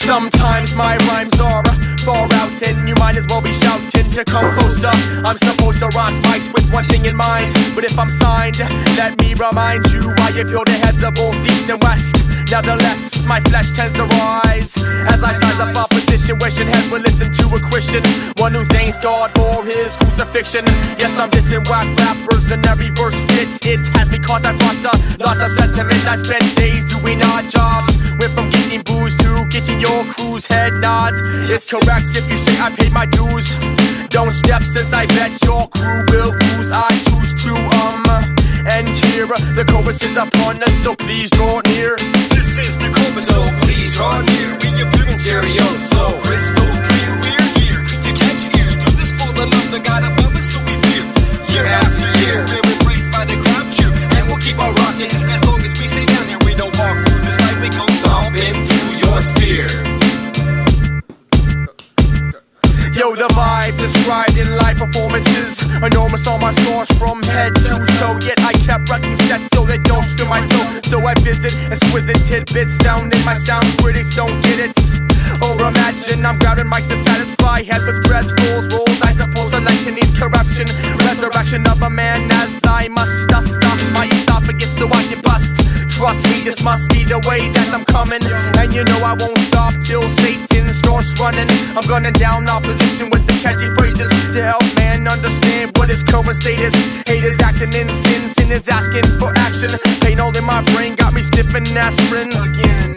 Sometimes my rhymes are far out and you might as well be shouting to come closer. I'm supposed to rock mics with one thing in mind, but if I'm signed, let me remind you I appeal the heads of both east and west. Nevertheless, my flesh tends to rise as I size up opposition, wishing heads would listen to a Christian, one who thanks God for his crucifixion. Yes, I'm dissing whack rappers and every verse spits. It has me caught, I brought a lot of sentiment. I spent days doing odd jobs, went from getting booze to getting your crew's head nods. It's correct if you say I paid my dues. Don't step since I bet your crew will lose. I choose to end here. The chorus is upon us, so please draw near. This is the chorus, so please draw near. We appear in stereo, so crystal clear. We're here to catch ears. Do this for the love the God above us, so we fear. Year after year, we're embraced by the crowd cheer, and we'll keep on rocking as long as we stay down here. We don't walk through this life, we go stomping through your sphere. Yo, the vibe described in live performances, enormous on my scores from head to toe. Yet I kept wrecking sets so they don't steal my flow. So I visit exquisite tidbits found in my sound. Critics don't get it, or imagine I'm grabbing mics to satisfy heads with dreads, fools, rolls. I suppose selection needs corruption. Resurrection of a man as I must stop my esophagus so I can bust. Trust me, this must be the way that I'm coming, and you know I won't stop till Satan starts running. I'm gunning down opposition with the catchy phrases to help man understand what his current state is. Haters acting in sin, sin is asking for action. Pain all in my brain got me sniffing aspirin again.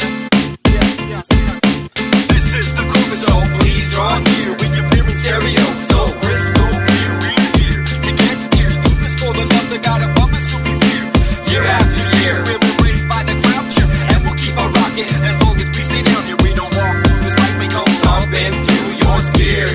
This is the chorus, so please draw near. We appear in stereo, so crystal clear. We're here to catch ears. Do this for the love that God above us, so we fear. Year after year, we're embraced by the crowd cheer, and we'll keep on rocking as long as we stay down here. We don't walk through this life, we go stomping through your sphere.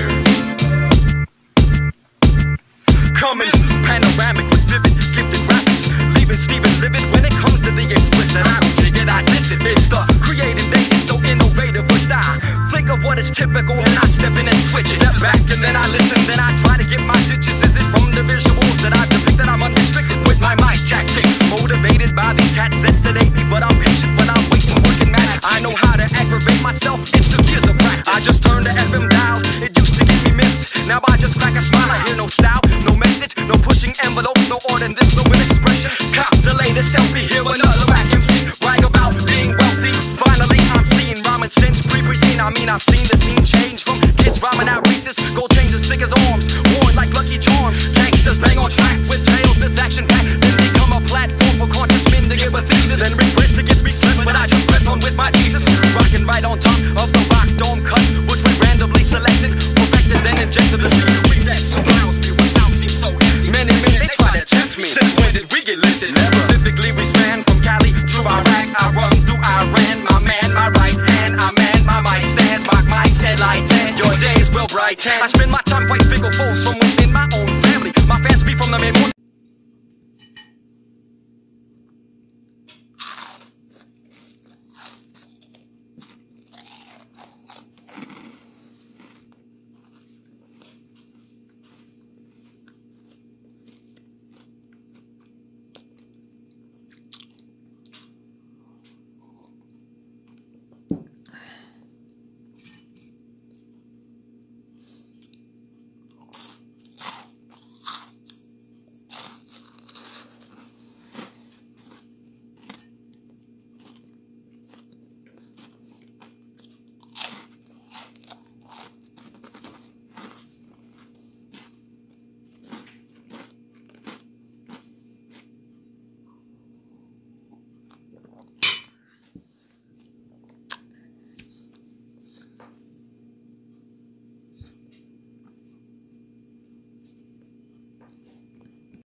Coming panoramic with vivid, gifted graphics, leaving Steven livid when it comes to the explicit. I don't take it, I diss it. It's the creative dating, so innovative with style. Think of what is typical, and I step in and switch. Step back and then I listen, then I try to get my ditches. Is it from the visuals that I depict that I'm unrestricted with my mic tactics? Motivated by these cats that sedate me, but I'm patient when I'm waiting, working mad. I know how to aggravate myself, it's a years of practice. I just turned the FM dial, it used to get me missed. Now I just crack a smile, I hear no style, no message, no pushing envelopes, no order in this, no in expression. Cop the latest LP, hear another rap MC brag about being wealthy. Finally I'm seeing rhyming since pre-preteen. I mean I've seen the scene change from kids rhyming out races, gold chains as thick as arms, worn like Lucky Charms. Gangsters bang on tracks with